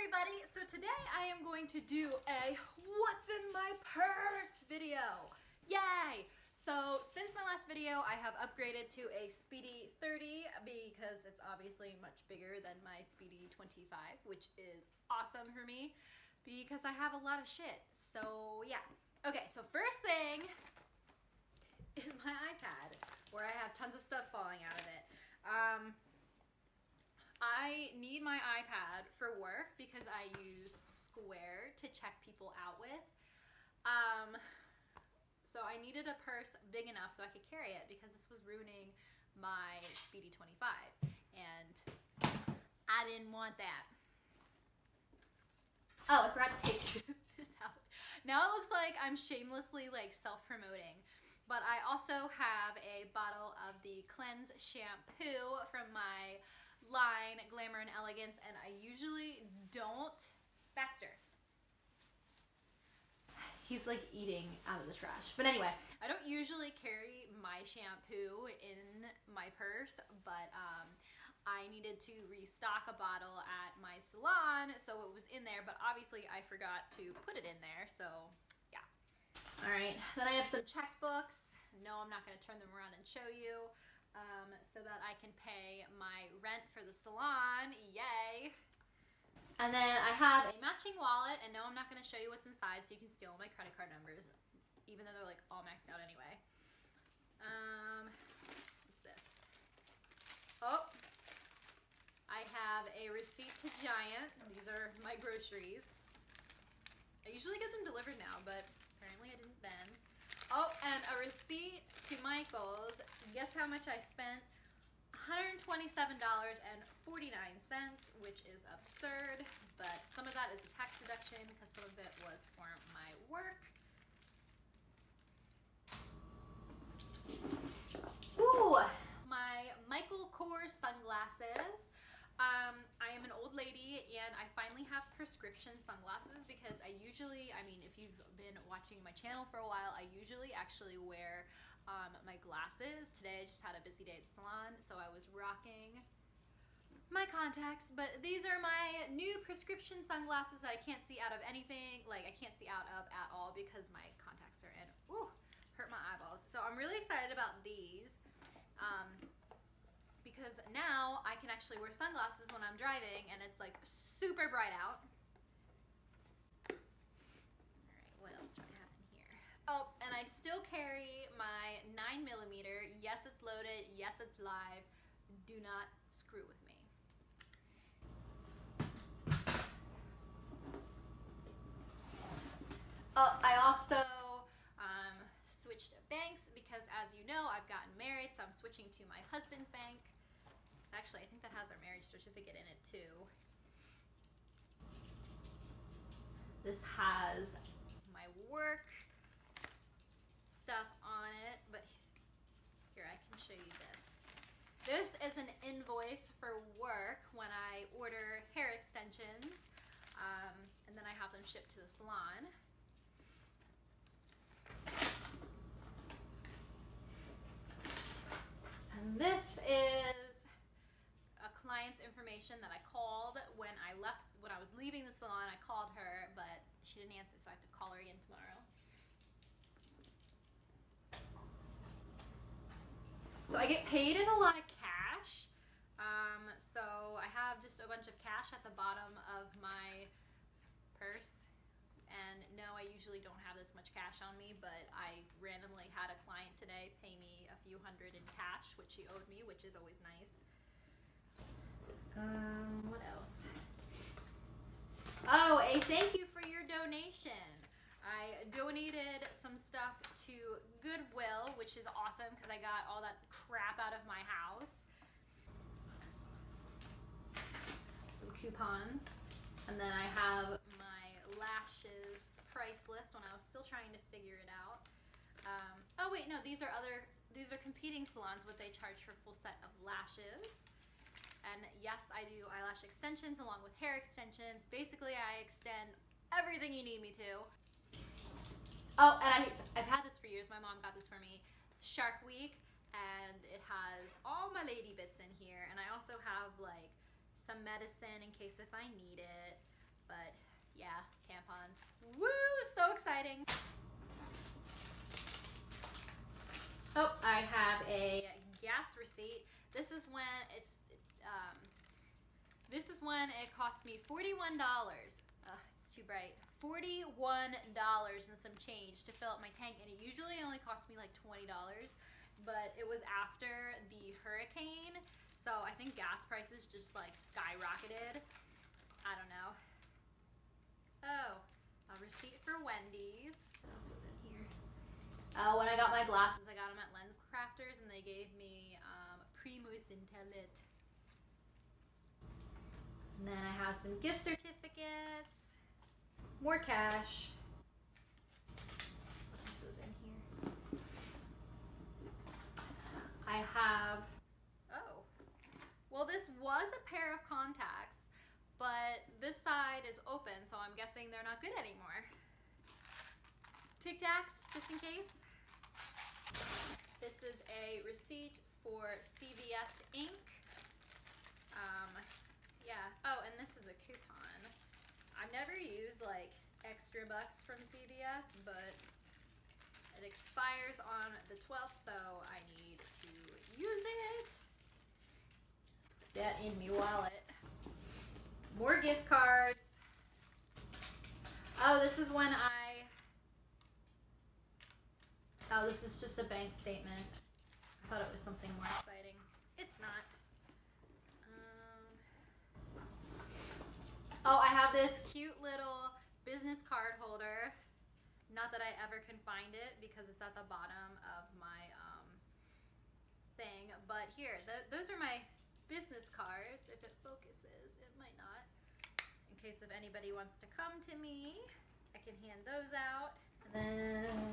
everybody, so today I am going to do a what's in my purse video. Yay! So since my last video I have upgraded to a Speedy 30 because it's obviously much bigger than my Speedy 25, which is awesome for me because I have a lot of shit. So yeah. Okay, so first thing is my iPad where I have tons of stuff falling out of it. I need my iPad for work because I use Square to check people out with. So I needed a purse big enough so I could carry it because this was ruining my Speedy 25 and I didn't want that. Oh, I forgot to take this out. Now it looks like I'm shamelessly like self-promoting. But I also have a bottle of the Cleanse shampoo from my line Glamour and Elegance, and I usually don't. Baxter. He's like eating out of the trash. But anyway, I don't usually carry my shampoo in my purse, but I needed to restock a bottle at my salon, so it was in there, but obviously I forgot to put it in there, so yeah. All right, then I have some checkbooks. No, I'm not going to turn them around and show you, so that I can pay my rent for the salon. Yay! And then I have a matching wallet, and no, I'm not going to show you what's inside, so you can steal my credit card numbers, even though they're like all maxed out anyway. What's this? Oh, I have a receipt to Giant. These are my groceries. I usually get them delivered now, but apparently I didn't then. Oh, and a receipt to Michael's. Guess how much I spent? $127.49, which is absurd, but some of that is a tax deduction because some of it was for my work. Ooh, my Michael Kors sunglasses. I am an old lady and I finally have prescription sunglasses because I usually, if you've been watching my channel for a while, I usually actually wear my glasses. Today I just had a busy day at the salon, so I was rocking my contacts, but these are my new prescription sunglasses that I can't see out of anything, like I can't see out of at all because my contacts are in. Ooh, hurt my eyeballs. So I'm really excited about these. Because now I can actually wear sunglasses when I'm driving and it's like super bright out. Alright, what else do I have in here? Oh, and I still carry my 9mm. Yes, it's loaded. Yes, it's live. Do not screw with me. Oh, I also switched banks because, as you know, I've gotten married, so I'm switching to my husband's bank. Actually, I think that has our marriage certificate in it too. This has my work stuff on it, but here, I can show you this. This is an invoice for work when I order hair extensions, and then I have them shipped to the salon. And this is a client's information that I called when I was leaving the salon. I called her, but she didn't answer, so I have to call her again tomorrow. So I get paid in a lot of cash. So I have just a bunch of cash at the bottom of my purse. And no, I usually don't have this much cash on me, but I randomly had a client today pay me a few hundred in cash, which she owed me, which is always nice. What else? Oh, a thank you for your donation. I donated some stuff to Goodwill, which is awesome because I got all that crap out of my house. Some coupons. And then I have my lashes price list when I was still trying to figure it out. Oh wait, no, these are competing salons, what they charge for a full set of lashes. And yes, I do eyelash extensions along with hair extensions. Basically, I extend everything you need me to. Oh, and I've had this for years. My mom got this for me. Shark Week, and it has all my lady bits in here. And I also have like some medicine in case if I need it. Yeah, tampons. Woo, so exciting. Oh, I have a gas receipt. This is when it cost me $41. It's too bright. $41 and some change to fill up my tank, and it usually only costs me like $20, but it was after the hurricane, so I think gas prices just like skyrocketed. I don't know. Oh, a receipt for Wendy's. What else is in here? Oh, when I got my glasses, I got them at Lens Crafters, and they gave me Primus Intellit. And then I have some gift certificates, more cash. What else is in here? I have, oh, well, this was a pair of contacts, but this side is open, so I'm guessing they're not good anymore. Tic Tacs, just in case. This is a receipt for CVS ink. Yeah. Oh, and this is a coupon. I've never used like extra bucks from CVS, but it expires on the 12th, so I need to use it. That in my wallet. More gift cards. Oh, this is when oh, this is just a bank statement. I thought it was something more exciting. It's not. Oh, I have this cute little business card holder. Not that I ever can find it because it's at the bottom of my thing. But here, those are my business cards. If it focuses, it might not. In case if anybody wants to come to me, I can hand those out. And then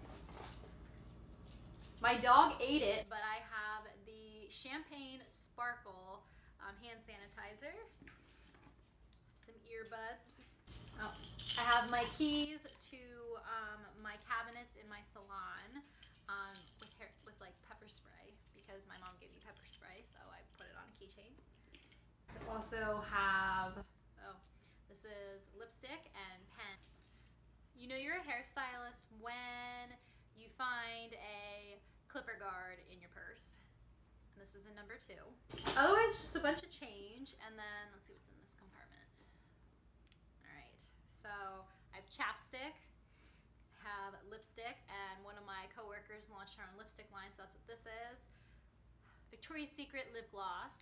my dog ate it, but I have the Champagne Sparkle hand sanitizer. Some earbuds. Oh, I have my keys to my cabinets in my salon with like pepper spray because my mom gave me pepper spray, so I put it on a keychain. I also have, oh, this is lipstick and pen. You know you're a hairstylist when you find a clipper guard in your purse. And this is a number 2. Otherwise, just a bunch of change, and then let's see what's in this compartment. All right, so I have chapstick, have lipstick, and one of my coworkers launched her own lipstick line, so that's what this is. Victoria's Secret lip gloss,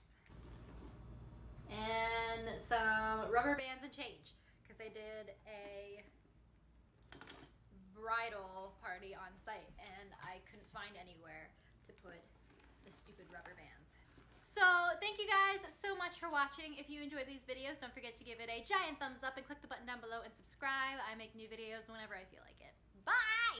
and some rubber bands and change, because I did a bridal party on site, and I couldn't find anywhere to put the stupid rubber bands. So thank you guys so much for watching. If you enjoyed these videos, don't forget to give it a giant thumbs up and click the button down below and subscribe. I make new videos whenever I feel like it. Bye!